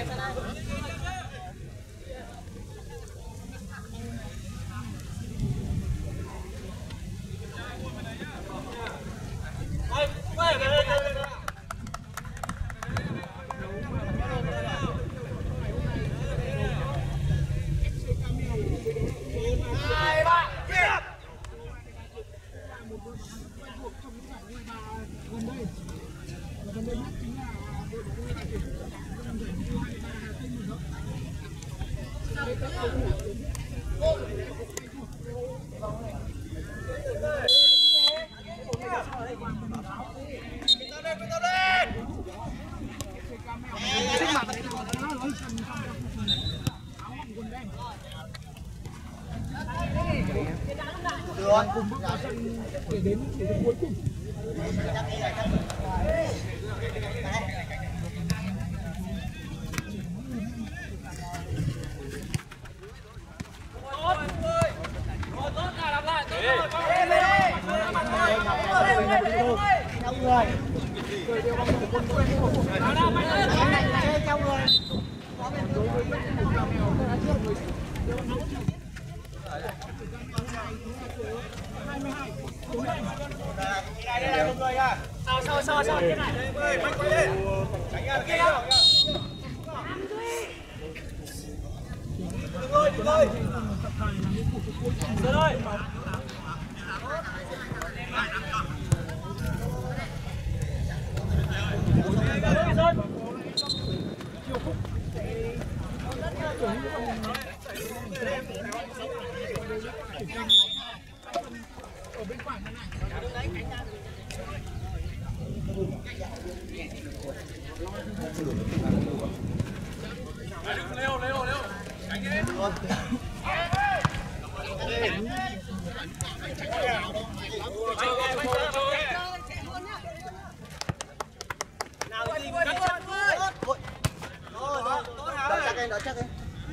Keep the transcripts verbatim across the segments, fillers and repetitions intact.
để đến để đến cuối cùng. Sao sao sao sao thế này. Ơi, mạnh quay lên. Tránh ra kia. Đừng ơi, đừng ơi. Sơn ơi. Ở bên phải này này. Leo, leo, leo. Tránh đi. Nào đi cắt chân ơi. Rồi, rồi, tốt hả? Đỡ chắc đi, đỡ chắc đi.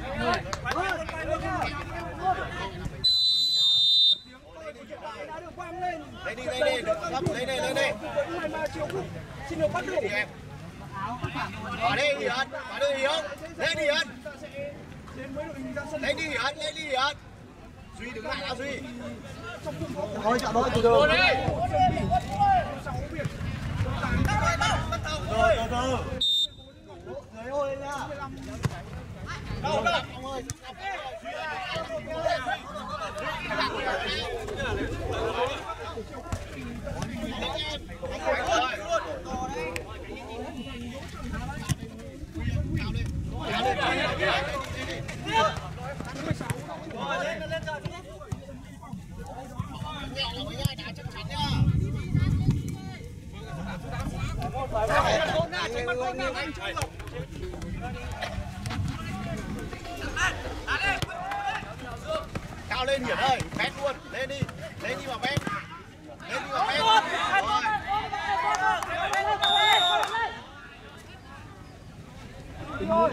Lên đi, lên đi, được không? Lên đi, lên đi. Xin được bắt được. Bỏ đi Hiền, bỏ đi Hiền. Lên đi Hiền. Lên đi Hiền, lên đi Hiền. Duy đứng lại nào Duy. Thôi chọn thôi từ từ. Rồi, từ từ. Dưới ôi lên nha. Đâu, đâu. Ông ơi. Cao lên Hiển ơi, bét luôn, lên đi, lên đi vào bét, lên đi vào bét. Rồi.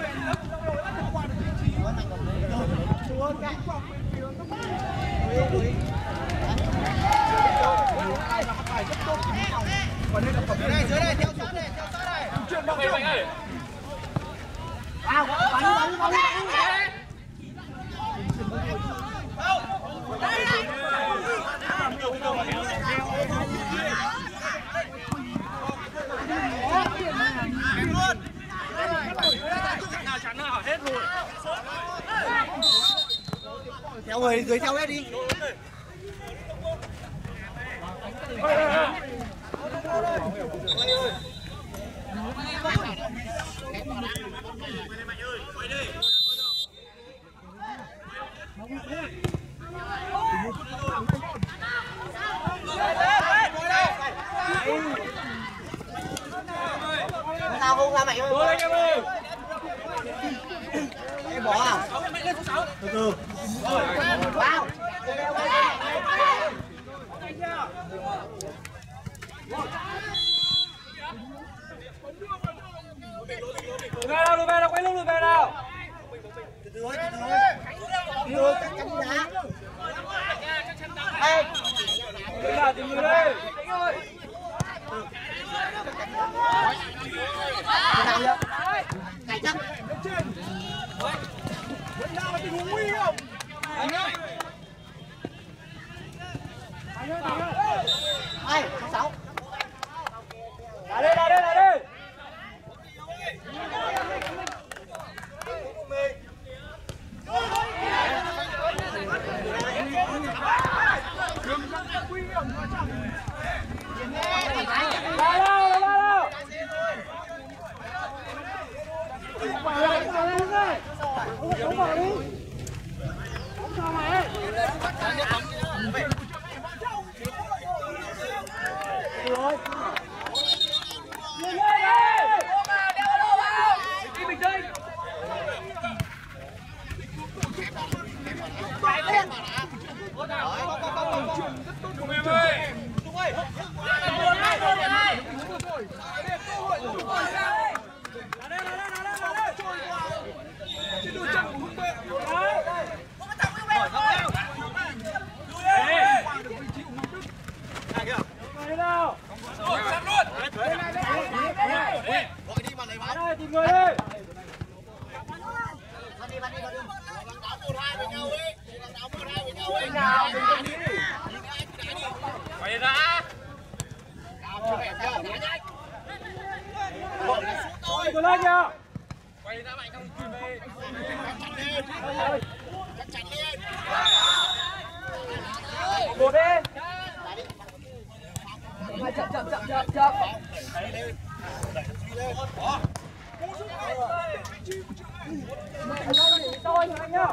Dưới đây, dưới đây, theo sát này, theo sát này. Chuyện bằng chuyện. À, bắn, bắn, bắn, bắn. Theo người dưới theo hết đi. Tao không ra mày ơi. Em bỏ à? Từ từ. Vào. Lùi về nào, lùi về nào, quay lưng lùi về nào. Từ từ thôi, từ từ thôi. Từ từ, cắt cắt đá. Ê. Đứng nào tìm người đây. Nào nhá. chạy chắc vẫn đang là tình huống nguy hiểm. hai sáu đá đi đá đi đá đi. Ba đâu ba đâu. Không vào đi. Không sao mày. Rồi. Lên lên. Đi bình tĩnh. Chạy lên. Đúng em ơi. Đúng ơi. Trên đôi chân của Hưng Vệ. Đấy. Nào. Sẵn luôn. gọi đi mà lấy bóng Đây tìm người đi. bắt đi bắt đi bắt đi đá một hai với nhau ấy đá một hai với nhau ấy Nào đừng có nghĩ. quay ra chưa vẻ chưa đá nhanh Tôi lên nha. quay ra mạnh không chuyền về chặt lên chặt lên Một đi. Chậm chậm chậm chậm chậm. đẩy lên đẩy truy lên đó Anh ơi nghỉ tôi nha anh nhá.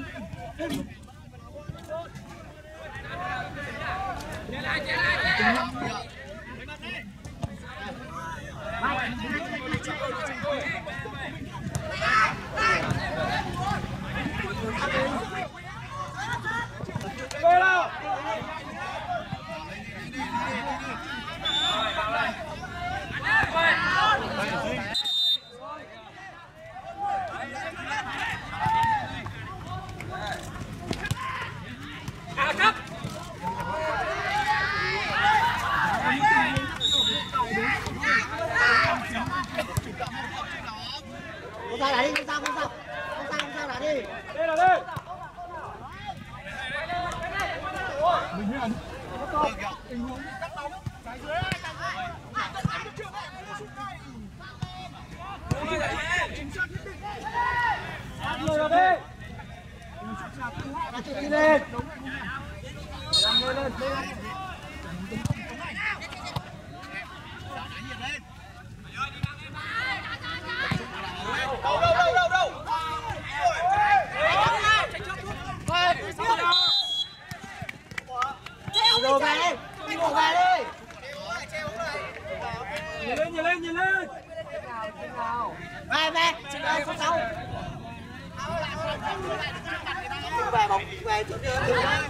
Về nào. không sao đá đi không sao không sao không sao không sao đá đi Đây là đây. Người vào đây. Đi lên. Làm người lên. đâu đâu đâu đâu đâu Rồi về đi. đi ngủ về đi Nhìn lên nhìn lên nhìn lên. về về về không sao về bóng về chỗ đi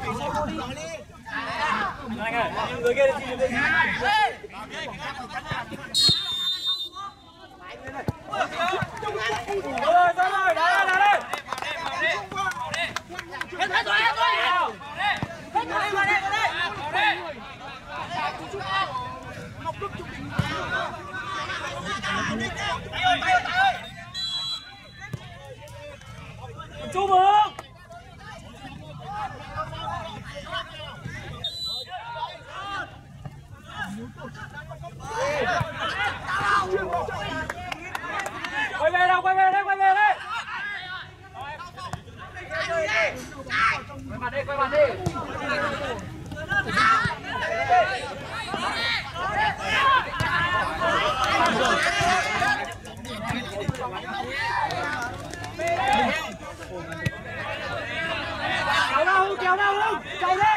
Anh ơi, người kia đi người kia. Rồi ra rồi, đá đá đi. hết hết rồi hết rồi hết rồi vào đây vào đây Chúc mừng. Quay về nào, quay về đây, quay về đây. Quay mặt đi, quay mặt đi. Kéo nào Hưng, kéo nào Hưng, chạy đi.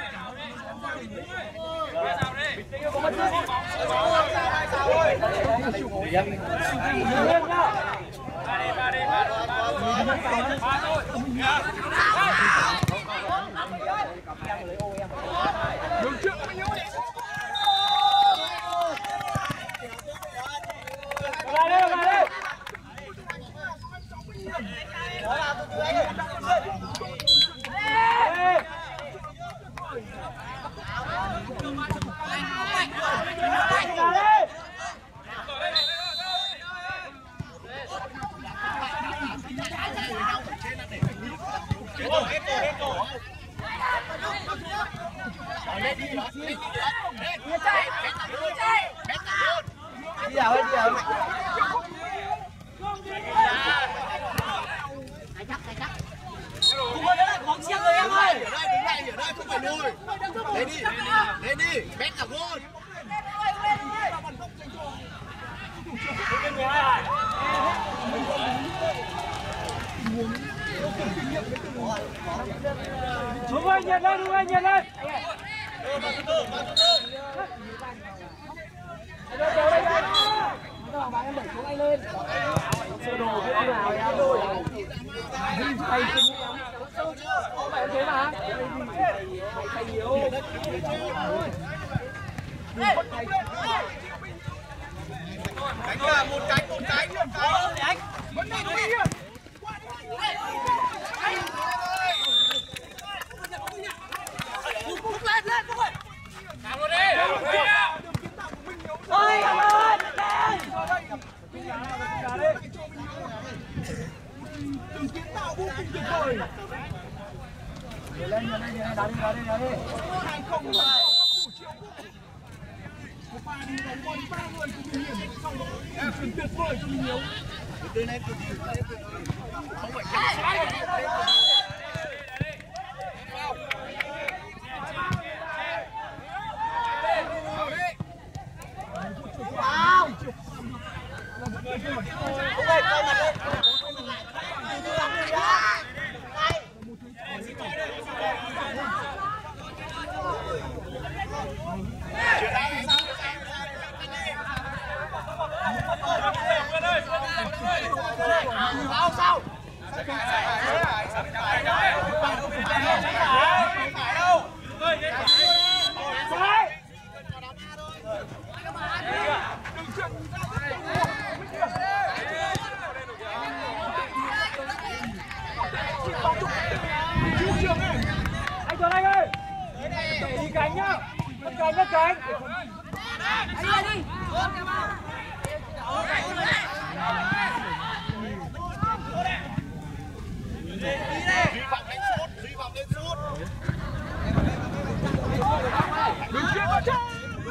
Lên nhá. Ba đi, ba đi, ba đi. Ba thôi. Đường trước bao nhiêu đi. Lại đây, lại đây. Lên đi nữa, lên đi nữa. Lên, lên, đi vào đi vào. Không có đấy là bóng chiếc rồi em ơi. Ở đây, đứng lại ở đây, không phải lùi. Lên đi, lên đi, bét cả gôn. Đúng rồi, nhiệt lên, đúng rồi, nhiệt lên. Bạn em đẩy xuống anh lên. Sơ đồ cái gì nào em rồi. Thầy kinh em. Không phải thế mà. Thầy yếu. Đánh là một cánh, một cánh, một cánh. Vấn đề đúng đi. Phúc lên, lên, Phúc ơi. Làm luôn đi. Ôi, cảm ơn. Từng kiến tạo vô cùng tuyệt vời. Nhớ lên, nhớ lên, nhớ lên, đá đi, đá đi, đá đi. Hai không là thủ triệu vô cùng. Một pha đi bóng qua đi ba người của Minh Hiển. Xong đó, chuyển tuyệt vời cho Minh Hiếu. Đưa lên, không phải sai. Sao sao? Anh Tuấn Anh ơi, đi cánh nhá, mất cánh, mất cánh. Anh đi, đi. Duy vọng lên sút, Duy vọng lên sút. Đừng chết vào chân.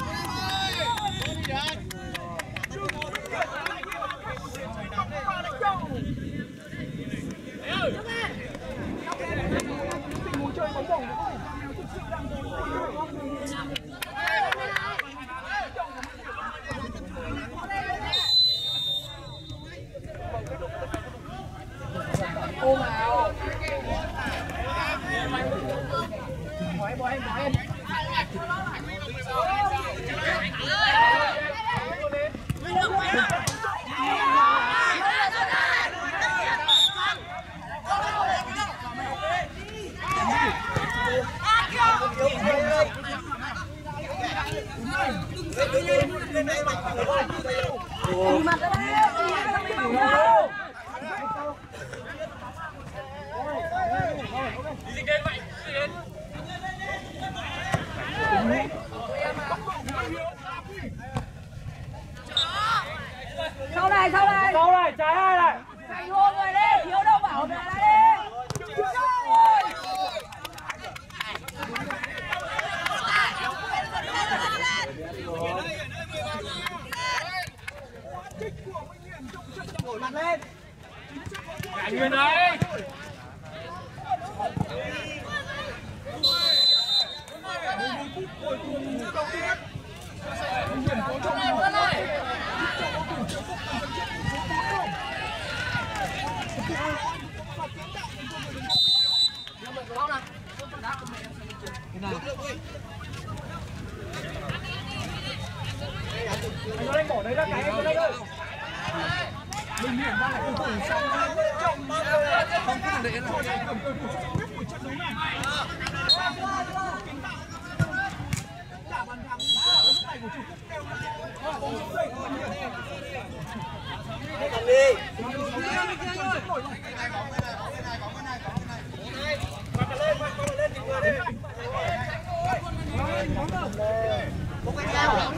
Tình huống chơi bóng bổng của Việt Nam thực sự đang tồi Ôm vào. Bỏ em, bỏ em, bỏ em. Mặt ra đây. Sau này, sau này. Sau này, trái hai này. Thành hôn rồi đi, thiếu đâu bảo về đây đi. nổi mặt lên. Cảnh Nguyên đấy. Anh có đánh bỏ đấy ra cái anh có đánh đâu. Mình hiển ra là cầu thủ sang trọng không có để là cầu thủ xuất sắc của trận đấu này. Cả bàn thắng lúc này của chủ quốc kêu là bóng xuống đây của Minh Hiển. Cầm đi. Một cái cao.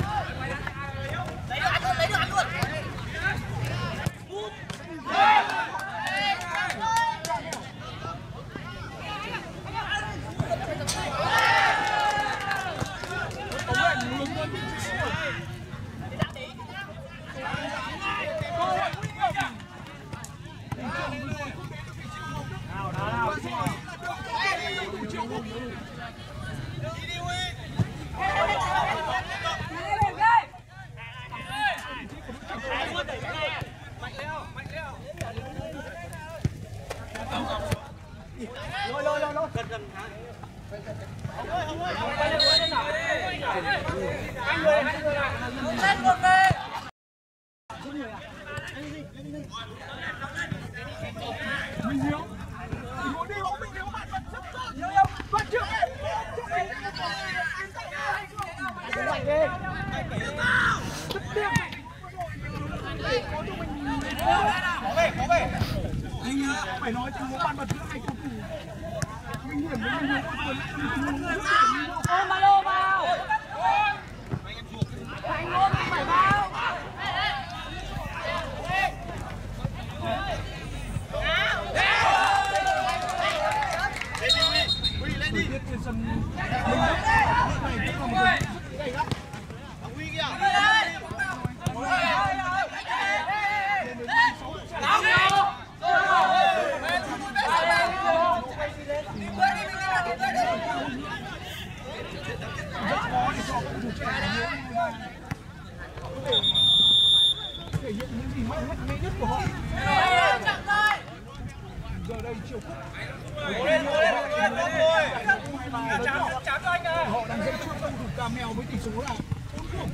Phải nói tình huống bàn bật giữa hai cầu thủ nguy hiểm với nguy hiểm. Ôm ba lô vào. Thành ôm phải vào. Thời tiết trên sân mình lúc này cũng là một cái gay gắt. Huy kìa. Rất khó để cho cầu thủ trẻ thể hiện những gì mạnh mẽ nhất của họ. Giờ đây Triều Quốc họ đang dẫn trước cầu thủ Cà Mèo với tỷ số là bốn không.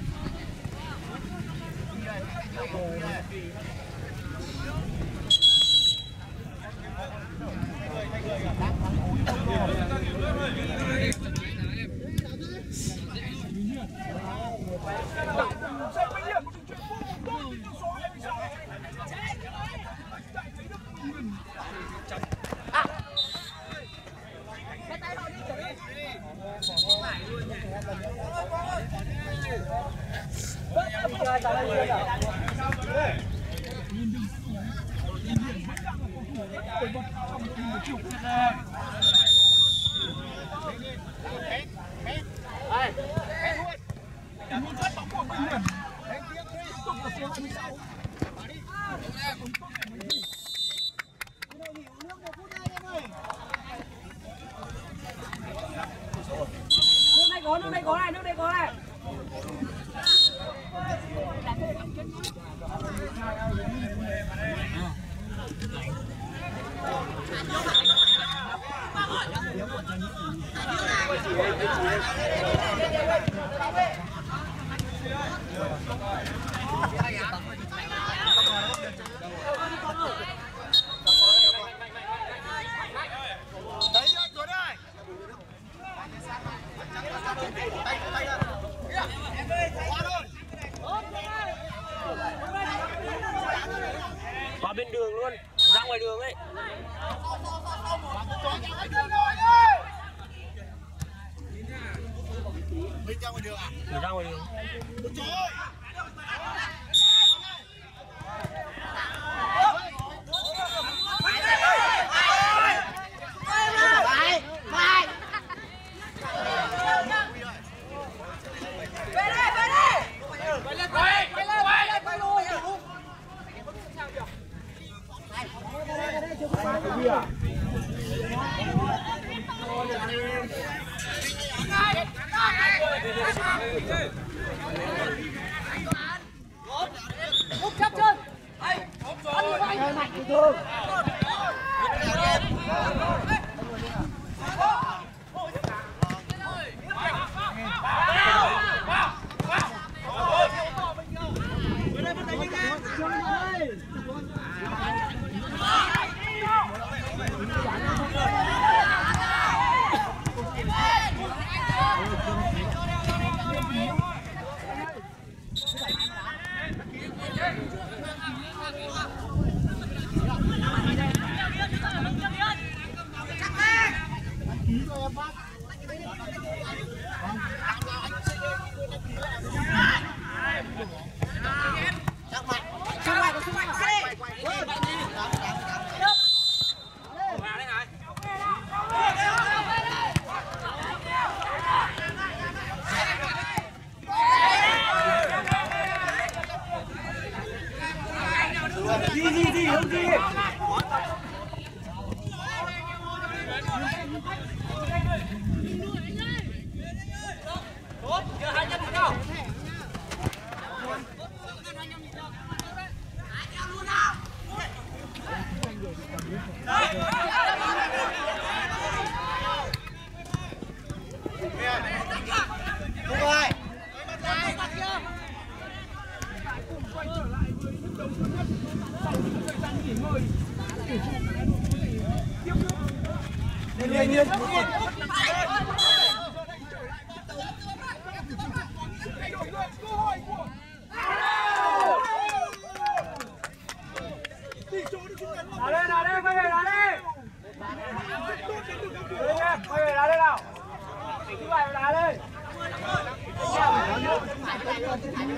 Nước đây có này, nước đây có này. Qua bên đường luôn, ra ngoài đường ấy. Bên ra ngoài đường à? Ra ngoài đường. Trời ơi.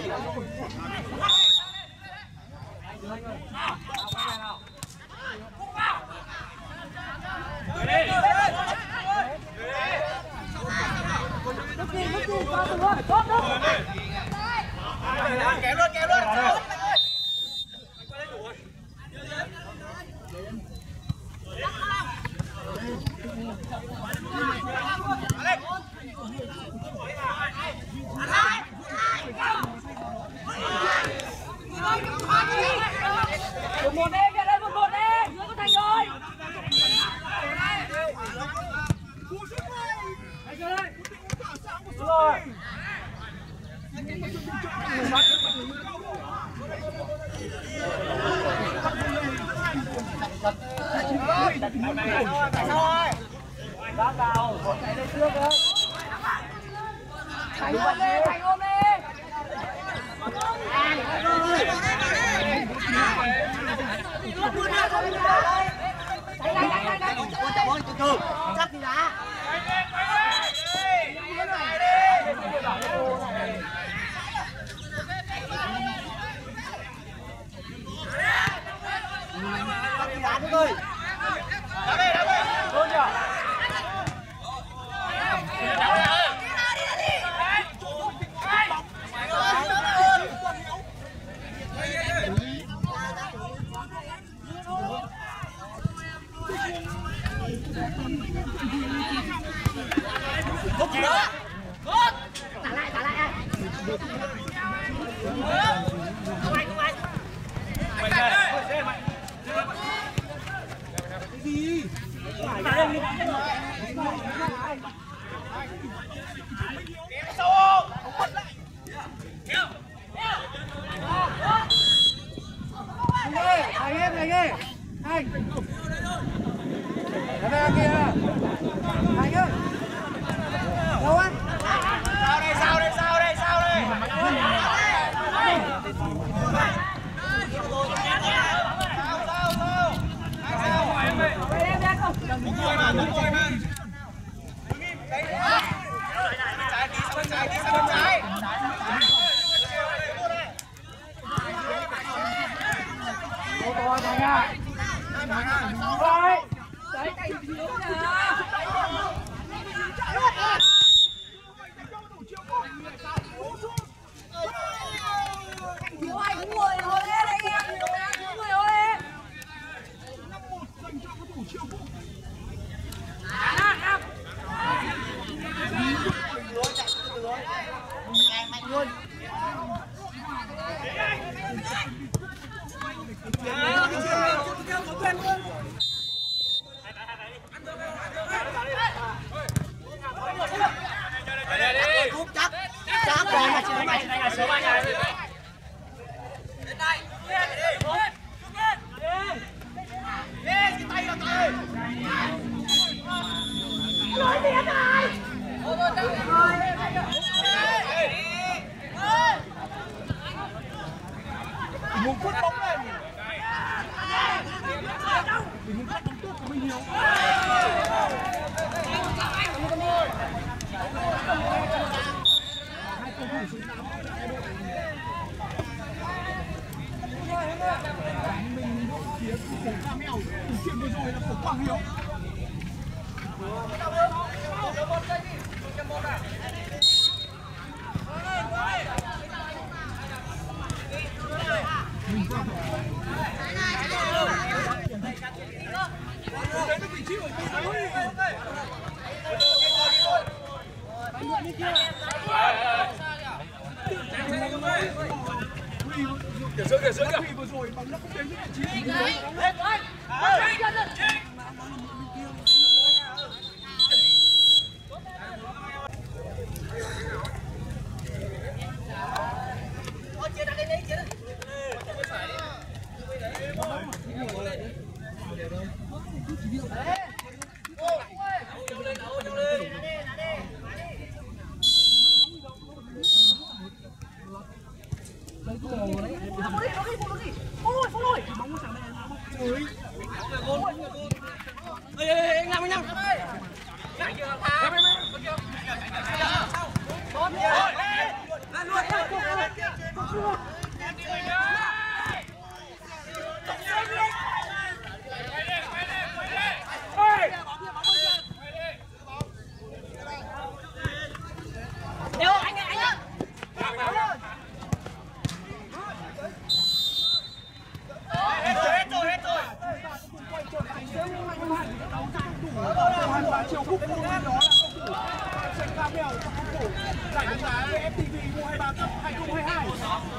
Kéo luôn, kéo luôn. Một một đi, về đây một một đi, dưới có Thành rồi. Rồi. Đá vào, một cái lên trước đấy. Thành ôm đi, Thành ôm đi. Chắc gì đã. Đá thôi thôi. Đá về, đá về. Thôi nhỉ. Trả lại, trả lại ai. Không anh, không anh. Mày đây, mày. Cái gì? Thành em, thành em. Thành. Ra kìa. Thành ơi. Đâu anh? Sao đây, sao đây, sao đây, sao đây. Đúng rồi mà, đúng rồi mà. Trái tí sang bên trái, tí sang bên trái. Ô tô Thành à. Rồi. Đấy, Thành thiếu nè. Thiếu anh cũng ngồi ngồi lên anh em. Ngồi ngồi lên. năm một dành cho cầu thủ Triệu Quốc. Mạnh luôn. Chắc chắc rồi mà chưa mày này là số ba nhà lên đây lên cái tay vào tay nói tiếng này Một phút bóng lên. Mình muốn cắt bóng tốt của mình nhiều. Hai cầu thủ số tám mình phía của Camel từ chuyện vừa rồi là của Quang Hiếu. Đến được vị trí của mình rồi. Kìa giữa kìa giữa kìa. Vừa rồi bóng nó không đến vị trí. chưa? Đều anh ơi, anh ơi. Hết rồi, hết rồi. Quay trở lại sẽ không hẳn đấu cho cầu thủ Hoàn và Triều Cúc cũng đó là cầu thủ Trần Ca Mèo và cầu thủ giải bóng đá vê ép tê vê u hai ba Cup hai không hai hai.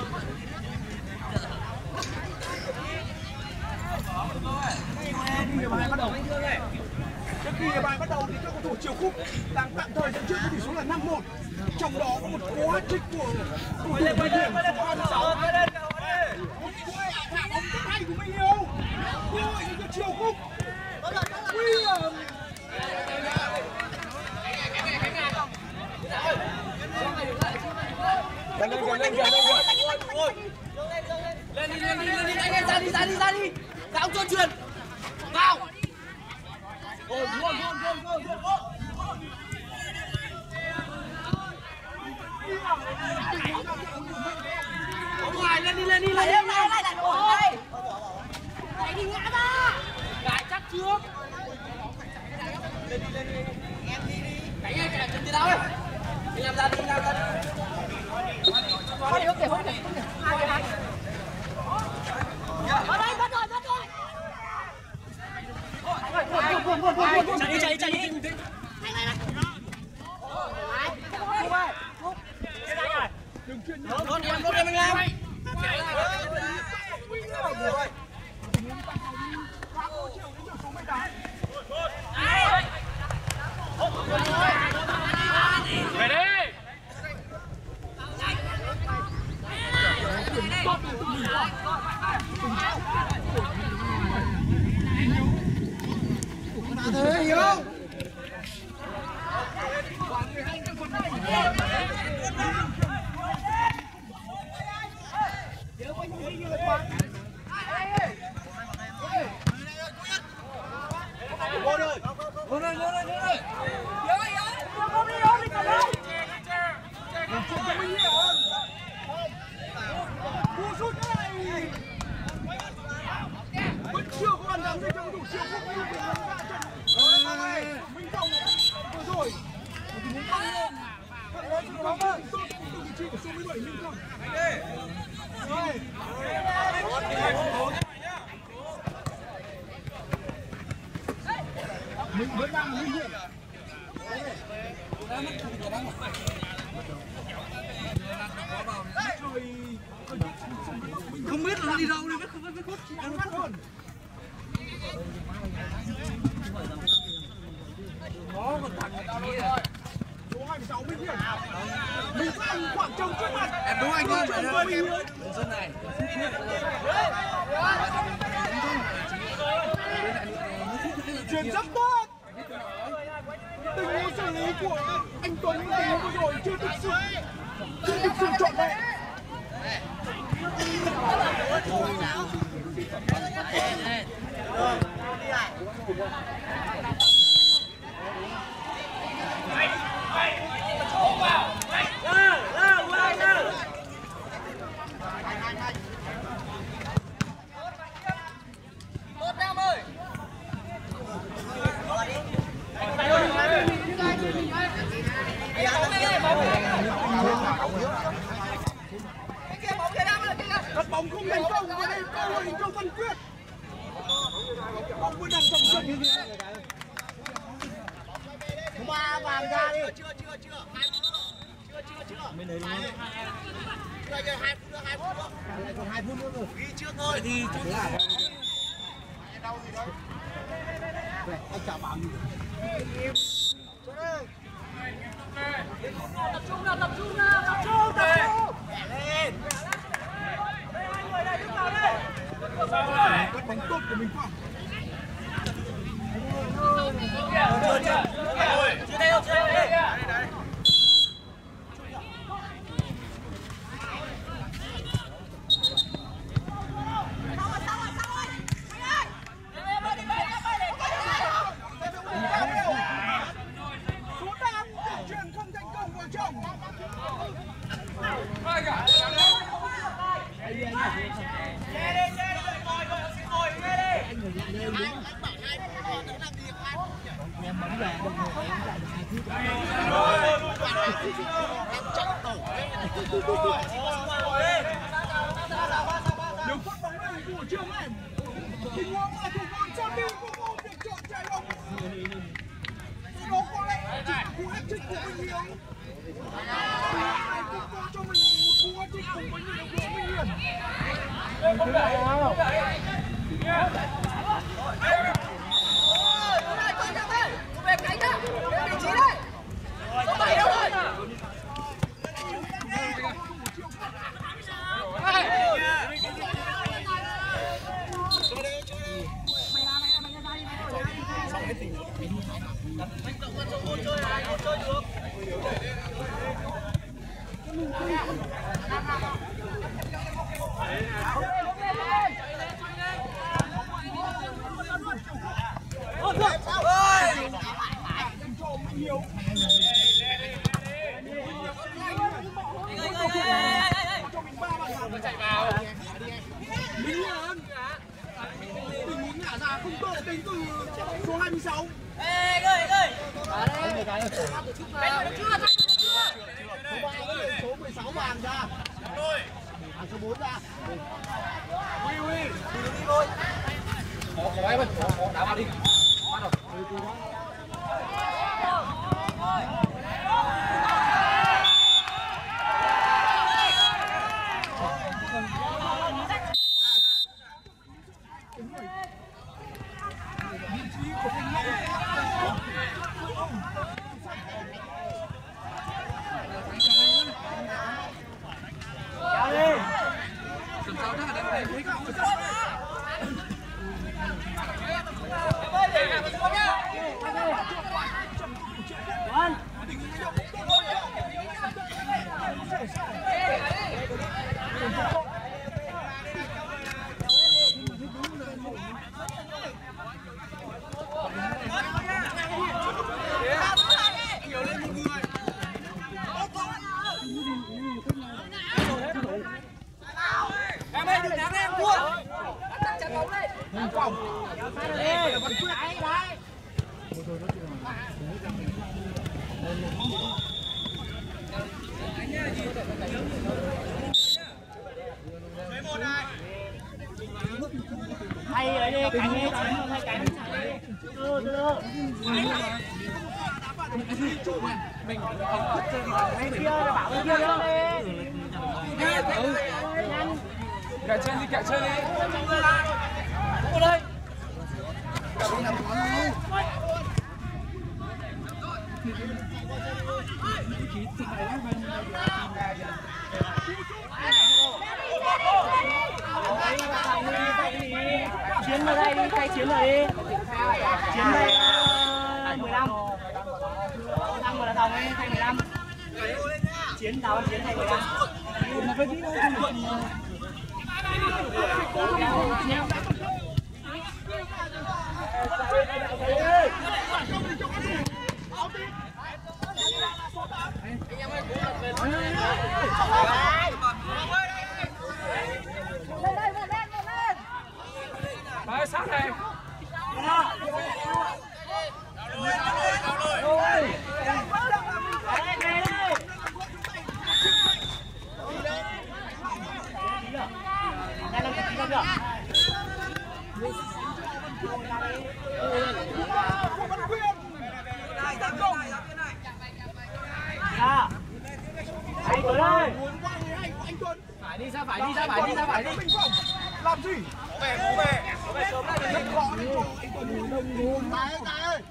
Khi bài bắt đầu trước khi bài bắt đầu thì các cầu thủ Triều Cúc đang tạm thời dẫn trước với tỷ số là năm một. Trong đó có một cú hat-trick của cầu thủ Bình Điền số hai mươi sáu. Một cú hạ bóng rất hay của Minh Hiếu. Cơ hội cho Triều Cúc. William. Lên lên lên lên lên lên đi lên đi lên đi anh em ra đi ra đi ra đi ra ông cho truyền vào ôi gol gol gol gol gol ở ngoài lên đi lên đi lên đi lên lại lại rồi này đi ngã ra gãi chắc trước lên đi lên đi em đi đi đánh anh chạy chân đi đâu đi làm ra đi làm ra đi có đi không kìa không kìa hai cái bắn ở đây bắt rồi bắt rồi chạy đi chạy đi chạy đi này này này đừng chuyên nhớ đón em đón em anh làm về đi. Thế hiểu không? Vô rồi. vô đây vô đây vô đây Cú sút này vẫn chưa có bàn thắng gì cho cầu thủ Triều Cúc như vừa ra trận Minh Phong vừa rồi thì muốn tăng lên thằng đó sẽ có bóng tốt từ vị trí của số mười bảy Minh Phong. Mình vẫn đang nguy hiểm. không biết là đi đâu đi biết không biết biết Chỉ ăn phát hơn. Nó còn thằng người ta đâu rồi. Số hai mươi sáu Minh Hiển. Mình ăn khoảng trống trước mặt. em đúng anh ơi Mình ơi Minh Hiển. sân này Chuyển rất tốt. Tình huống xử lý của anh Tuấn tình huống vừa rồi chưa thực sự chưa thực sự trọn vẹn. Cắt bóng không thành công và đây cơ hội cho Văn Quyết. Bóng vẫn đang trong sân như thế. Thứ ba vàng ra đi. Chưa chưa chưa. hai phút nữa. Chưa chưa chưa. Bên đấy đúng không? Chưa hai phút nữa, hai phút nữa. Còn hai phút nữa rồi. Ghi trước thôi. thì Thế là đau gì đâu. Này, anh chả bảo gì. tập trung nào tập trung nào tập trung tập trung Lên. đây hai người đây đứng vào đây Cắt bóng tốt của mình Phong. chưa chưa chưa đây chưa đây Số tám chuyển không thành công vào trong. Hay ở đây cánh ấy chính hay cánh từ từ mình bên kia là bảo bên kia đó Cạy chân đi, cạy chân đi. Cô đây. Chiến vào đây đi, thay chiến vào đi. Chiến đây mười lăm. Thăng vào là đồng ấy, thay mười lăm. Chiến đầu chiến thay mười lăm. Đấy, sát này. Anh Tuấn ơi, Phải đi ra phải đi ra phải đi ra phải đi. Làm gì? Có về, có về. Có về sớm lại đi. Rất khó đấy cho anh Tuấn đông luôn. Tài ơi, Tài ơi.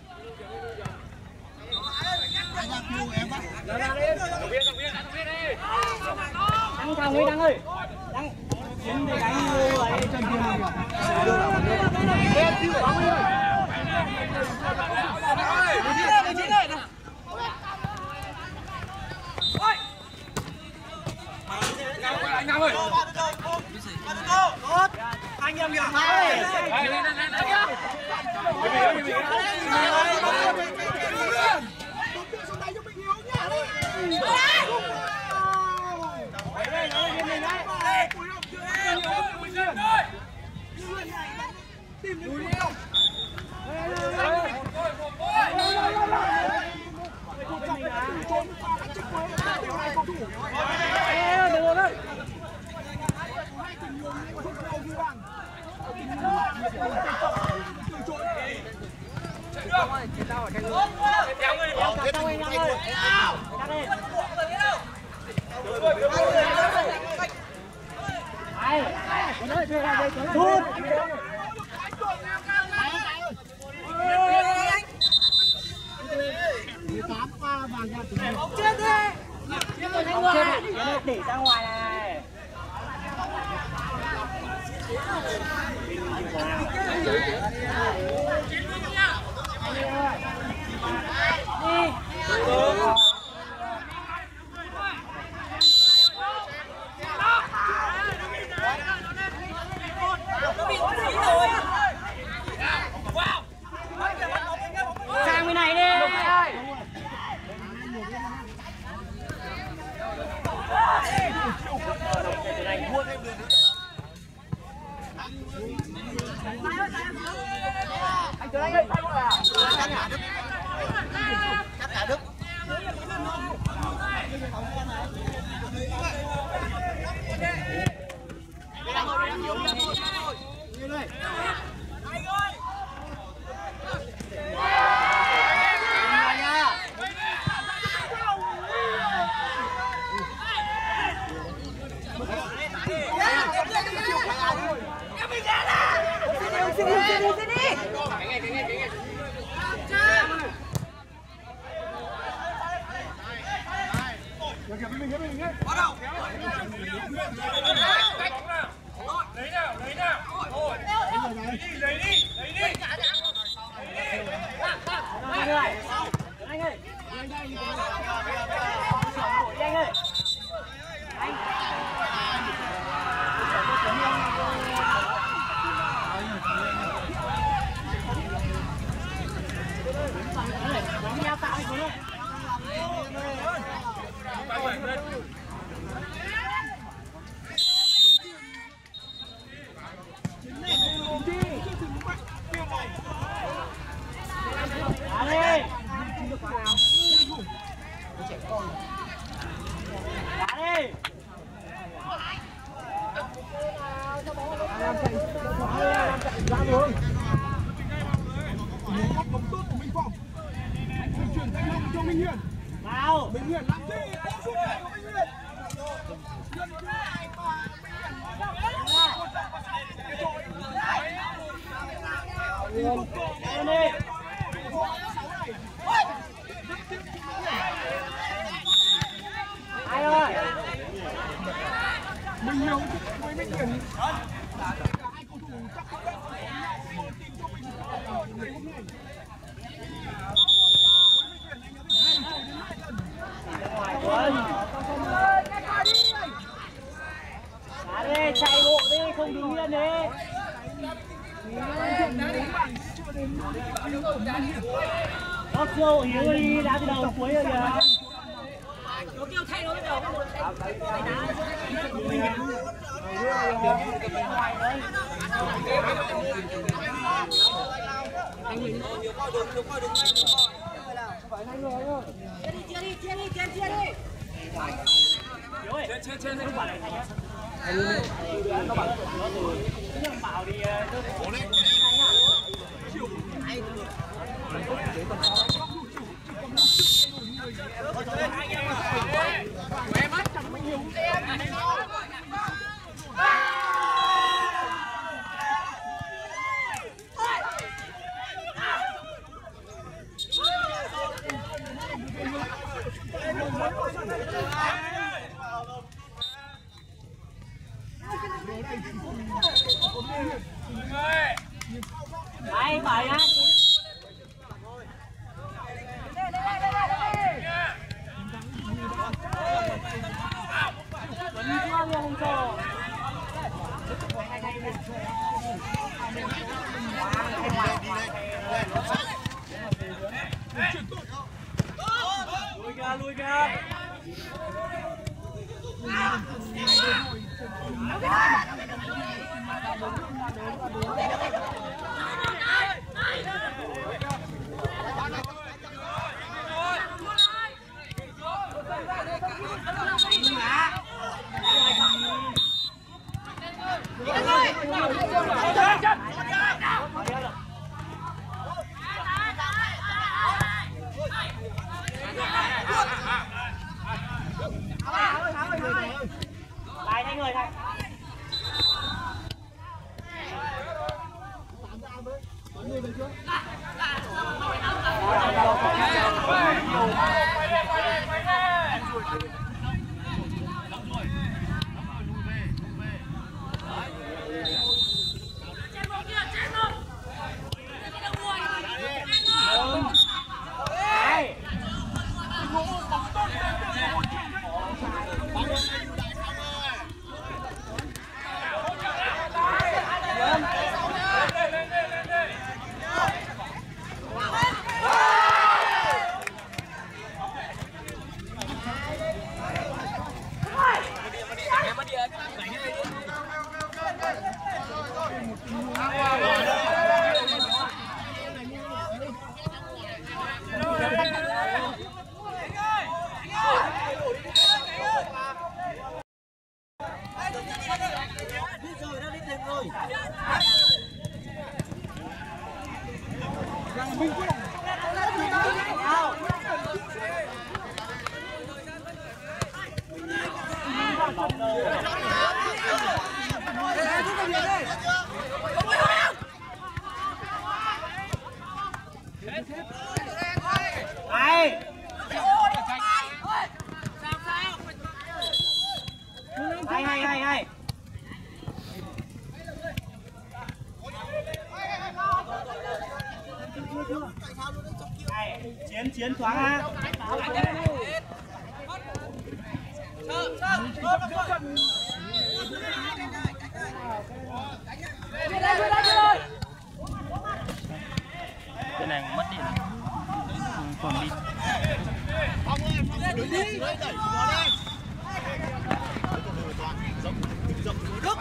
Anh ra kêu em bắt. Ra ra đi. Đồng viên, đồng viên, đồng viên đi. Đăng thằng ấy, Đăng ơi. Đăng. Chiến để đánh như vậy chân kia nào kìa. Em kêu bóng đi. Đi chiến này, đi chiến này. Ôi. Anh Nam ơi. Anh em kìa. Đây, đây, đây, đây, đây. Mình mình Đút. Bóng trên đi. Bóng trên đi. Đỉ ra ngoài này. Đi. Sang bên này đi. Anh Tuấn Anh ơi, cắt cả Đức. Cắt cả Đức. Ai ơi. Mình nhiều với Minh Hiển. Cả hai cầu thủ chắc có đất tìm cho mình người hôm nay. Đá đi, chạy bộ đi, không đứng yên đi. Nó chưa Hiếu đi, đá từ đầu đến cuối rồi kìa. Nó kêu thay nó bắt đầu. Anh nhìn nhiều coi đường, nhiều coi đường ngay. Phải hai người thôi. Chia đi, chia đi, chia đi, chia đi. Trên trên trên không phải là thành á. Nó bảo nó từ nó bảo đi bố lên. Em mắt chẳng mấy nhiều em. Đây, bảy á. Lùi ra, lùi ra. Lại thay người thôi. Hay hay hay hay. Chiến chiến thoáng ha. Cái này mất điện. Còn đi. Phong ơi, Phong đứng đi, đẩy đẩy nó đi. Đức, Đức.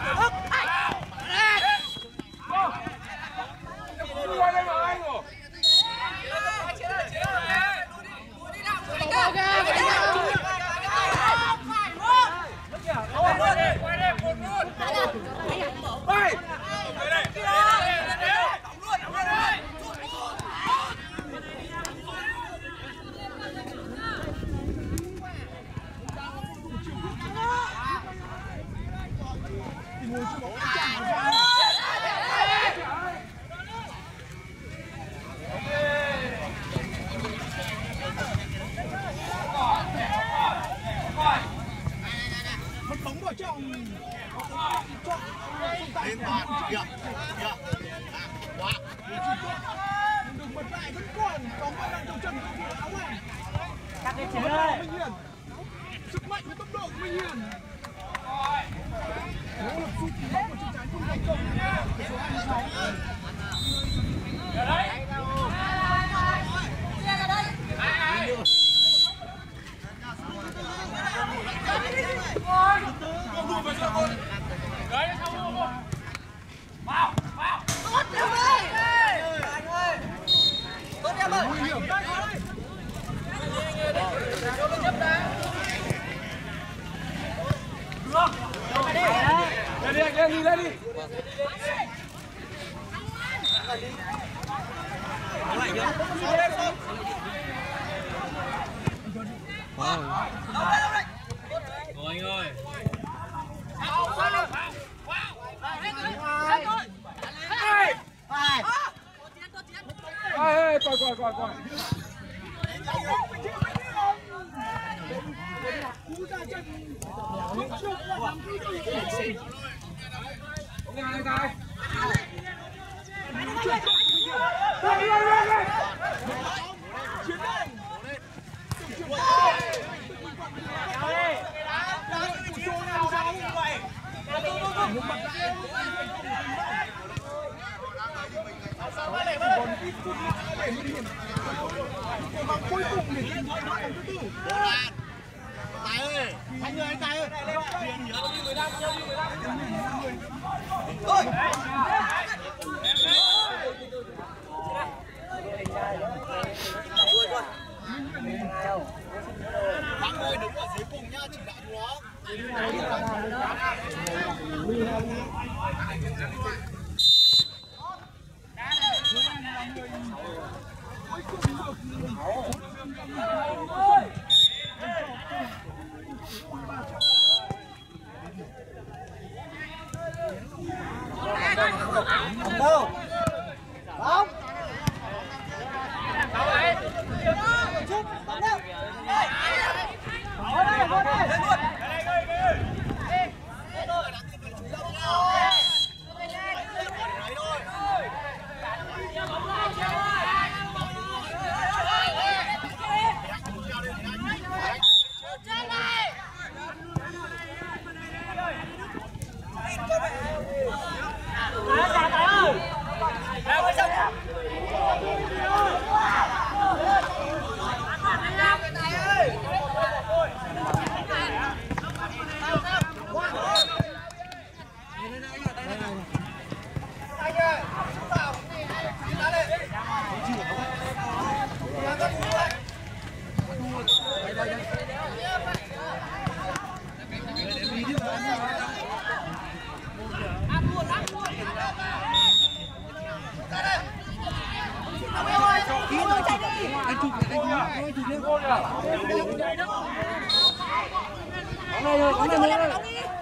Lên bàn, kìa, kìa. Quá. Đừng bật lại vẫn còn, bóng vẫn đang trong chân của Minh Áo này. Cắt đi Chiến ơi. Minh Hiền. Sức mạnh với tốc độ của Minh Hiền. Nỗ lực sút kỳ bóng của trận trái không thành công. Số hai mươi sáu. Ở đây. Vào, vào. Tốt em ơi. Anh ơi. Tốt em ơi. Nguy hiểm đấy. Được. Lên đi anh, lên đi, lên đi. Rồi anh ơi. Ê, coi, coi, coi, coi. Cú ra chân. Lúc trước là làm cái gì? Ngay, ngay. Đây, đây, đây, đây. Chiến đây. Cuối cùng để lên thoại thoại lần thứ tư. Tài ơi, anh ơi, anh Tài ơi. Tiền nhớ đi mười lăm, đi mười lăm. Ôi. Bác ơi đứng ở dưới cùng nhá, chỉ đạo nó. Đâu? Bóng. Đâu vậy? Chút, bóng đâu? Vô đây, vô đây. Lên luôn. Hãy subscribe cho kênh Ghiền Mì Gõ để không bỏ lỡ những video hấp dẫn. chụp cái anh thôi chụp lên. Bóng này rồi, bóng này rồi.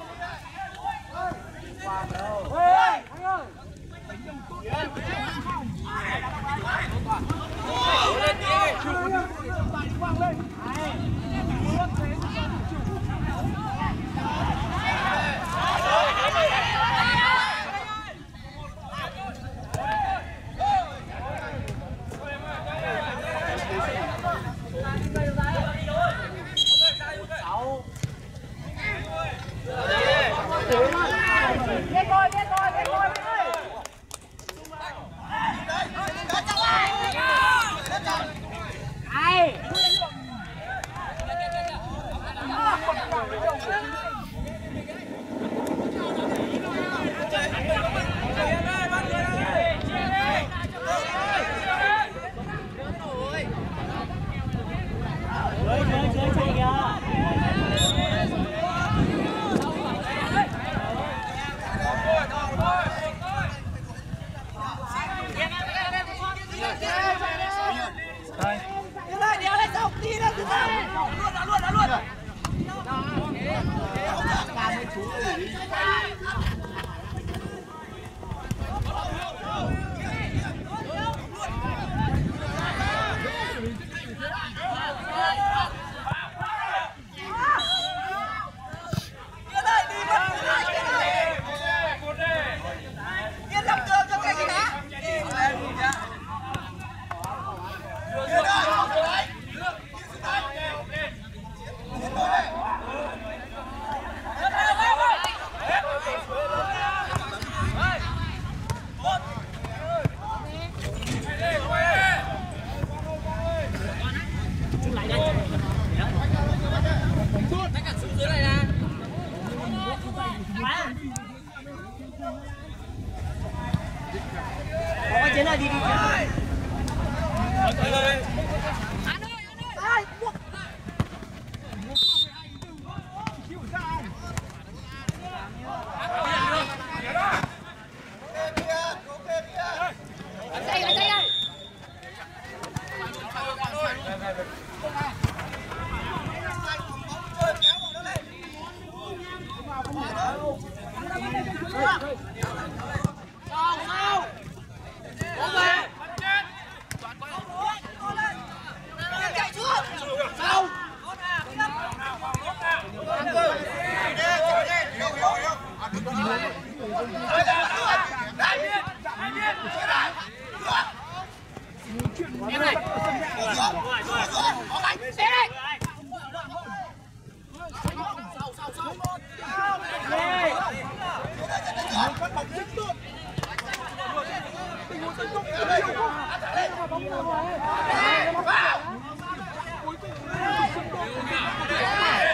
Có chiến này đi đi. Hãy subscribe cho kênh Ghiền Mì Gõ để không bỏ lỡ những video hấp dẫn.